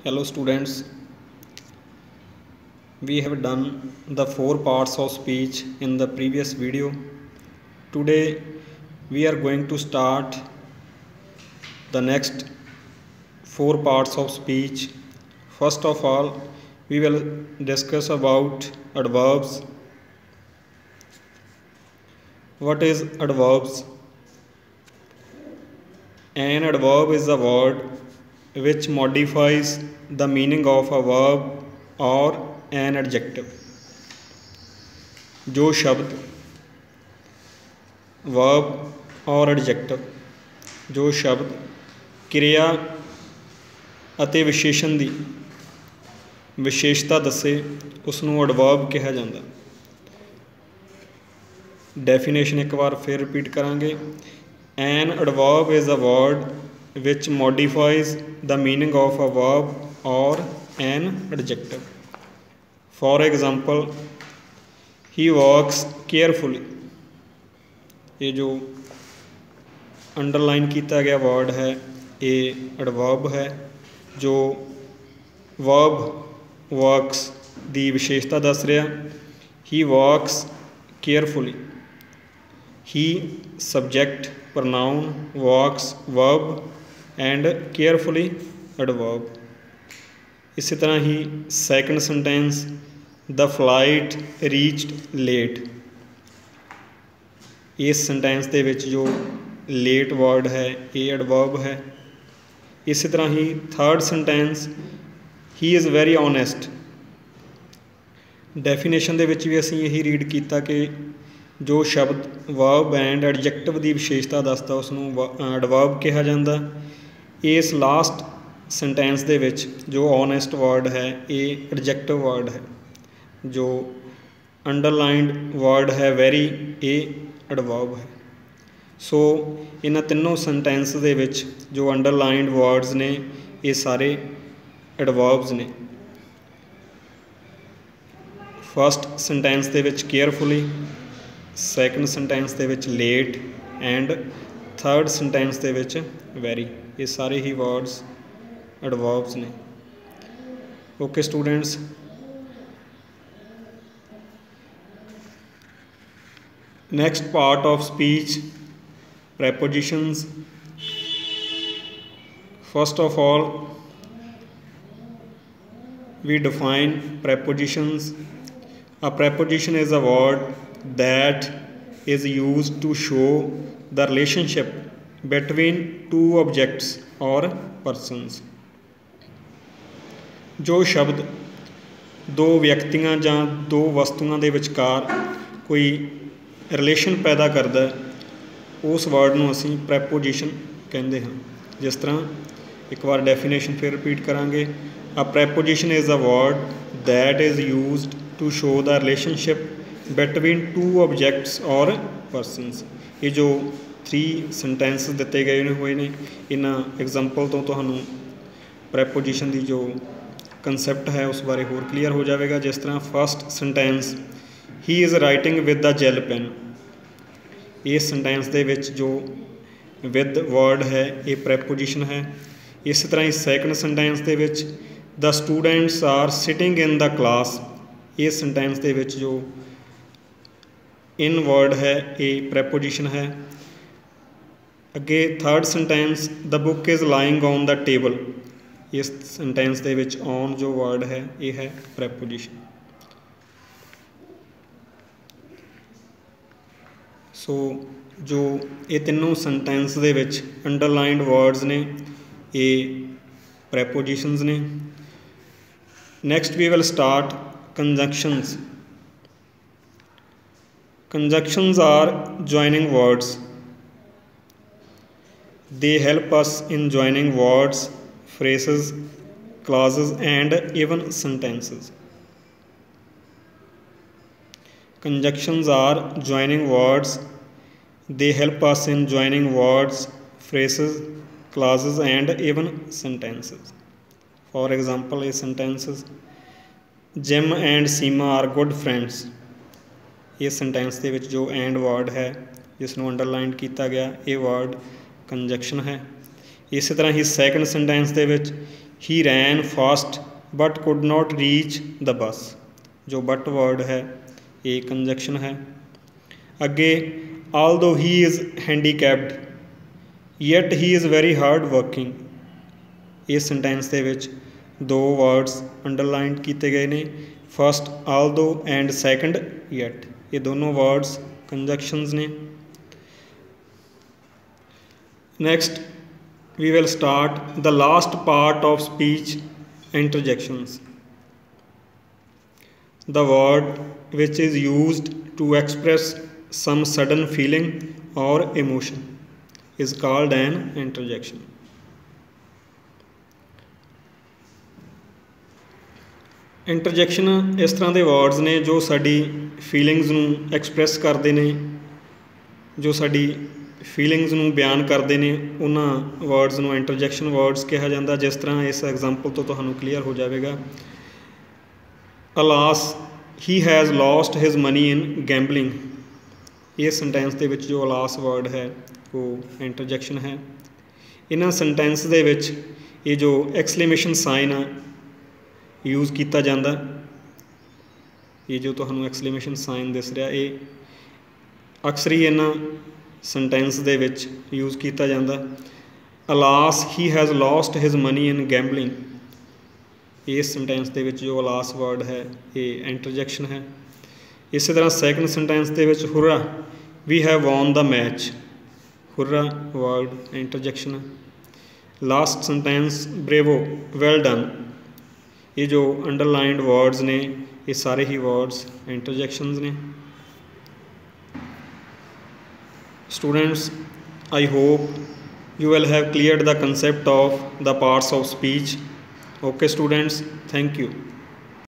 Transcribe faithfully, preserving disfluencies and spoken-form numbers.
Hello students, we have done the four parts of speech in the previous video. Today we are going to start the next four parts of speech. First of all, we will discuss about adverbs. What is adverbs? An adverb is a word which modifies the meaning of a verb or an adjective. जो शब्द verb और adjective जो शब्द क्रिया ਅਤੇ ਵਿਸ਼ੇਸ਼ਣ ਦੀ ਵਿਸ਼ੇਸ਼ਤਾ ਦੱਸੇ ਉਸਨੂੰ adverb ਕਿਹਾ ਜਾਂਦਾ। ਡੈਫੀਨੇਸ਼ਨ ਇੱਕ ਵਾਰ ਫਿਰ ਰਿਪੀਟ ਕਰਾਂਗੇ। An adverb is a word which modifies the meaning of a verb or an adjective. For example, he walks carefully. ये जो अंडरलाइन किया गया वर्ड है ये एडवर्ब है जो वर्ब वर्क्स दी विशेषता दस रहा। He walks carefully, he subject pronoun, walks verb and carefully adverb। इसी तरह ही second sentence, the flight reached late। इस sentence दे विच जो late word है ये adverb है। इसी तरह ही third sentence, he is very honest। definition दे विच भी असीं यही रीड कीता कि जो शब्द वर्ब एंड एडजैक्टिव की विशेषता दसदा उसनूं एडवर्ब कहा जाता। इस लास्ट सेंटेंस दे विच जो ऑनेस्ट वर्ड है ये एडजैक्टिव वर्ड है। जो अंडरलाइंड वर्ड है वेरी ये एडवर्ब है। सो इन्हां तिनों सेंटेंस दे विच जो अंडरलाइंड वर्ड्स ने ये सारे एडवर्ब्स ने। फस्ट सेंटेंस दे विच केयरफुली, सैकेंड सेंटेंस दे विच लेट एंड थर्ड सेंटेंस दे विच वैरी, ये सारे ही वर्ड्स एडवर्ब्स ने। Okay students, next part of speech, prepositions। First of all we define prepositions। A preposition is a word that is used to show the relationship between two objects or persons। जो शब्द दो व्यक्तियां जां दो वस्तुओं के विचकार कोई relation पैदा करता है उस वर्ड नूं असीं प्रैपोजिशन कहते हैं। जिस तरह एक बार डेफिनेशन फिर रिपीट करांगे। A preposition is a word that is used to show the relationship between two objects or persons। ये जो थ्री सेंटेंस दिते गए हुए ने इन्हां एग्जाम्पल तो तुहानूं प्रैपोजिशन की जो कंसैप्ट है उस बारे होर क्लीयर हो जाएगा। जिस तरह first sentence, he is writing with the gel pen. इस सेंटेंस दे विच जो विद वर्ड है ये प्रैपोजिशन है। इस तरह ही सैकेंड सेंटेंस दे विच the students are sitting in the class. इस सेंटेंस दे विच जो इन वर्ड है ये प्रैपोजिशन है। अगे third sentence, the book is lying on the table. इस सेंटेंस दे विच ऑन जो वर्ड है ये है प्रैपोजिशन। सो जो ये तीनों सेंटेंस दे विच अंडरलाइंड वर्ड्स ने ये प्रैपोजिशंस ने। Next we will start conjunctions. Conjunctions are joining words. They help us in joining words, phrases, clauses and even sentences. Conjunctions are joining words. They help us in joining words, phrases, clauses and even sentences. For example, a sentences, Jim and Seema are good friends। इस sentence के विच जो and word है जिसनों underline किया गया ये word conjunction है। इस तरह ही सैकेंड सेंटेंस दे विच he ran fast but could not reach the bus, जो बट वर्ड है ये कंजक्शन है। अगे although he is handicapped yet he is very hard working, इस सेंटेंस दे विच दो वर्ड्स अंडरलाइन किए गए ने, first although and second yet, ये दोनों वर्ड्स कंजक्शंस ने। Next we will start the last part of speech interjections. The word which is used to express some sudden feeling or emotion is called an interjection. Interjection इस तरह के words ने जो साडी feelings नूं express करते हैं, जो साडी फीलिंग्स नूं बयान करते हैं, उन्हां वर्ड्स नूं इंटरजेक्शन वर्ड्स कहा जाता। जिस तरह इस एग्जाम्पल तो तुहानूं क्लीयर हो जाएगा, alas he has lost his money in gambling, इस सेंटेंस दे विच जो अलास वर्ड है वो इंटरजेक्शन है। इन्हां सेंटेंस दे विच ये जो एक्सक्लेमेशन साइन आ यूज़ किया जाता, ये जो तुहानूं एक्सक्लेमेशन साइन दिस रहा, ये अक्सर ही इन्हां सेंटेंस दे विच यूज़ किया जाता। Alas he has lost his money in gambling, इस सेंटेंस दे विच जो अलास वर्ड है ये इंटरजेक्शन है। इस तरह सैकेंड सेंटेंस दे विच hurrah we have won the match, hurrah word interjection है। Last sentence bravo well done, ये जो अंडरलाइंड वर्ड्स ने ये सारे ही वर्ड्स इंटरजेक्शंस ने। Students, I hope you will have cleared the concept of the parts of speech. Okay students, thank you.